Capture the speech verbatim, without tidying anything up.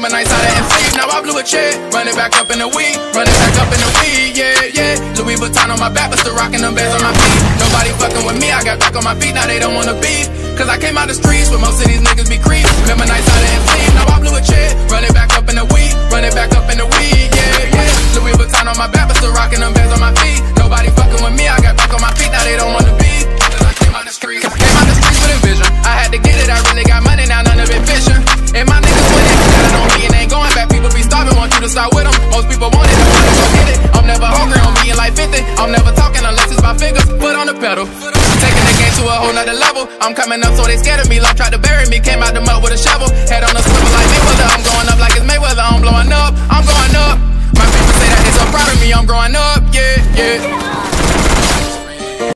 Remember nights I didn't sleep, now I blew a check. Running back up in the weed, running back up in the weed, yeah, yeah. Louis Vuitton on my back, but still rocking them bands on my feet. Nobody fucking with me, I got back on my feet, now they don't wanna beef. Cause I came out the streets where most of these niggas be creeps. Remember nights I didn't sleep, now I blew a check. Running back up in the weed, running back up in the weed, yeah, yeah. Louis Vuitton on my back, but still rocking them bands on my feet. Nobody fucking with me, I got back on my feet, now they don't wanna beef. Cause I came out the streets, Cause I came out the streets with a vision. I had to get it, I really got money, now none of it fishing. And my niggas with it, got it on me and ain't going back. People be starving, want you to start with them. Most people want it, I want to go get it. I'm never hungry, I'm being like fifty. I'm never talking unless it's about figures. Foot on the pedal, taking the game to a whole nother level. I'm coming up so they scared of me. Love tried to bury me, came out the mud with a shovel. Head on a swivel like Mayweather. I'm going up like it's Mayweather. I'm blowing up, I'm going up. My people say that they so proud of me, I'm growing up.